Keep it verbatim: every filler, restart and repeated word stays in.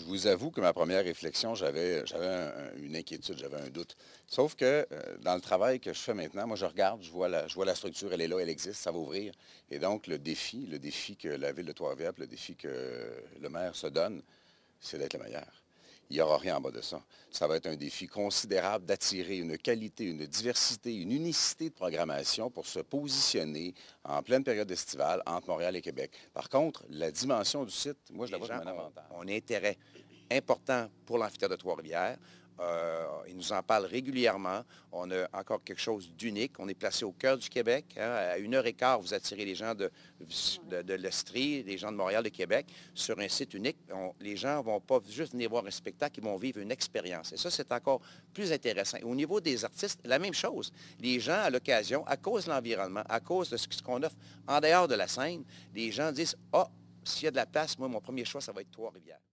vous avoue que ma première réflexion, j'avais j'avais un- un- une inquiétude, j'avais un doute. Sauf que euh, dans le travail que je fais maintenant, moi je regarde, je vois la, je vois la structure, elle est là, elle existe, ça va ouvrir. Et donc le défi, le défi que la ville de Trois-Rivières, puis le défi que le maire se donne, c'est d'être le meilleur. Il n'y aura rien en bas de ça. Ça va être un défi considérable d'attirer une qualité, une diversité, une unicité de programmation pour se positionner en pleine période estivale entre Montréal et Québec. Par contre, la dimension du site, moi, je la Les vois gens comme un ont, avantage. ont un intérêt important pour l'amphithéâtre de Trois-Rivières. Euh, ils nous en parlent régulièrement. On a encore quelque chose d'unique. On est placé au cœur du Québec. Hein. À une heure et quart, vous attirez les gens de, de, de l'Estrie, les gens de Montréal, de Québec, sur un site unique. On- les gens ne vont pas juste venir voir un spectacle, ils vont vivre une expérience. Et ça, c'est encore plus intéressant. Et au niveau des artistes, la même chose. Les gens, à l'occasion, à cause de l'environnement, à cause de ce qu'on offre en dehors de la scène, les gens disent, « Ah, s'il y a de la place, moi, mon premier choix, ça va être Trois-Rivières. »